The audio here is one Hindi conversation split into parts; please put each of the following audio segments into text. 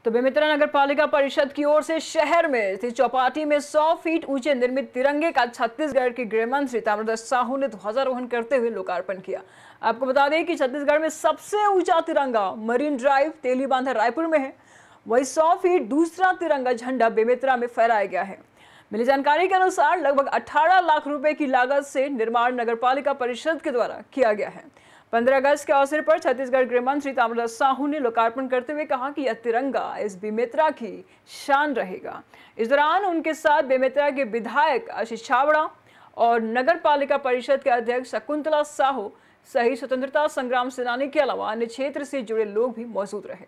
तो बेमेतरा नगर पालिका परिषद की ओर से शहर में स्थित चौपाटी में 100 फीट ऊंचे निर्मित तिरंगे का छत्तीसगढ़ के गृह मंत्री ताम्रध्वज साहू ने ध्वजारोहण करते हुए लोकार्पण किया। आपको बता दें कि छत्तीसगढ़ में सबसे ऊंचा तिरंगा मरीन ड्राइव तेलीबांधा रायपुर में है। वही 100 फीट दूसरा तिरंगा झंडा बेमेतरा में फहराया गया है। मिली जानकारी के अनुसार लगभग 18 लाख रुपए की लागत से निर्माण नगर पालिका परिषद के द्वारा किया गया है। 15 अगस्त के अवसर पर छत्तीसगढ़ गृह मंत्री ताम्रध्वज साहू ने लोकार्पण करते हुए कहा कि यह तिरंगा इस बेमेतरा की शान रहेगा। इस दौरान उनके साथ बेमेतरा के विधायक आशीष छाबड़ा और नगर पालिका परिषद के अध्यक्ष शकुंतला साहू सहित स्वतंत्रता संग्राम सेनानी के अलावा अन्य क्षेत्र से जुड़े लोग भी मौजूद रहे।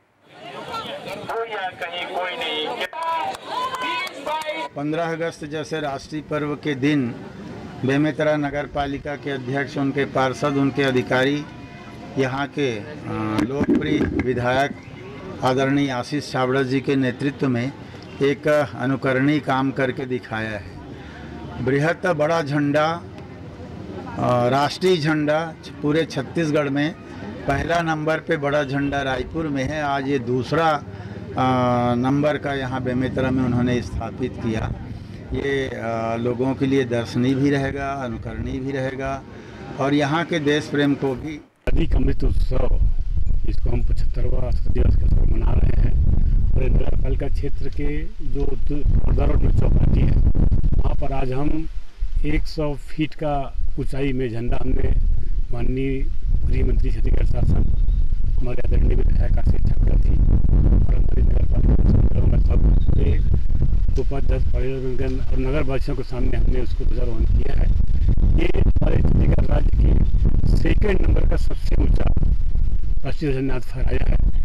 15 अगस्त जैसे राष्ट्रीय पर्व के दिन बेमेतरा नगर पालिका के अध्यक्ष, उनके पार्षद, उनके अधिकारी, यहाँ के लोकप्रिय विधायक आदरणीय आशीष छाबड़ा जी के नेतृत्व में एक अनुकरणीय काम करके दिखाया है। बृहत बड़ा झंडा, राष्ट्रीय झंडा पूरे छत्तीसगढ़ में पहला नंबर पे बड़ा झंडा रायपुर में है। आज ये दूसरा नंबर का यहाँ बेमेतरा में उन्होंने स्थापित किया। ये लोगों के लिए दर्शनीय भी रहेगा, अनुकरणीय भी रहेगा और यहाँ के देश प्रेम को भी। अधिक अमृत उत्सव, इसको हम 75वां दिवस के अवसर मना रहे हैं और नगर पालिका क्षेत्र के जो रोड में चौपाटी है, वहाँ पर आज हम 100 फीट का ऊंचाई में झंडा हमने माननीय गृह मंत्री छत्तीसगढ़ शासन हमारे आदरणीय विधायक आशीष छाबड़ा जी और हमारी नगर पालिका सब उपाध्यक्ष और नगरवासियों के सामने हमने उसको ध्वजारोहण किया है। ये हमारे छत्तीसगढ़ राज्य के 2nd नंबर का सबसे ऊंचा राष्ट्रीय झंडा फहराया है।